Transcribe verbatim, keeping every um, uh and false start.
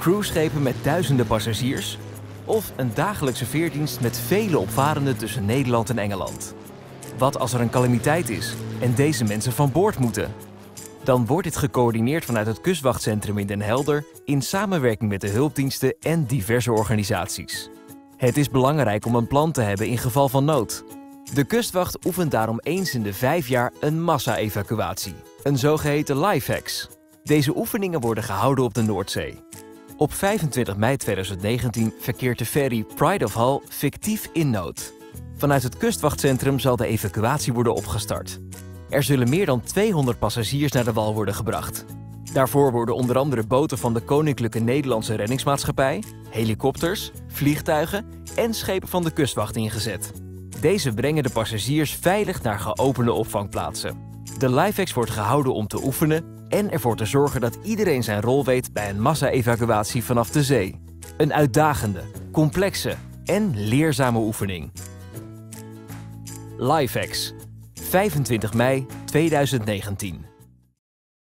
cruiseschepen met duizenden passagiers of een dagelijkse veerdienst met vele opvarenden tussen Nederland en Engeland. Wat als er een calamiteit is en deze mensen van boord moeten? Dan wordt dit gecoördineerd vanuit het kustwachtcentrum in Den Helder in samenwerking met de hulpdiensten en diverse organisaties. Het is belangrijk om een plan te hebben in geval van nood. De kustwacht oefent daarom eens in de vijf jaar een massa-evacuatie, een zogeheten LifeX. Deze oefeningen worden gehouden op de Noordzee. Op vijfentwintig mei tweeduizend negentien verkeert de ferry Pride of Hull fictief in nood. Vanuit het kustwachtcentrum zal de evacuatie worden opgestart. Er zullen meer dan tweehonderd passagiers naar de wal worden gebracht. Daarvoor worden onder andere boten van de Koninklijke Nederlandse Reddingsmaatschappij, helikopters, vliegtuigen en schepen van de kustwacht ingezet. Deze brengen de passagiers veilig naar geopende opvangplaatsen. De LifeX wordt gehouden om te oefenen en ervoor te zorgen dat iedereen zijn rol weet bij een massa-evacuatie vanaf de zee. Een uitdagende, complexe en leerzame oefening. LifeX, vijfentwintig mei tweeduizend negentien.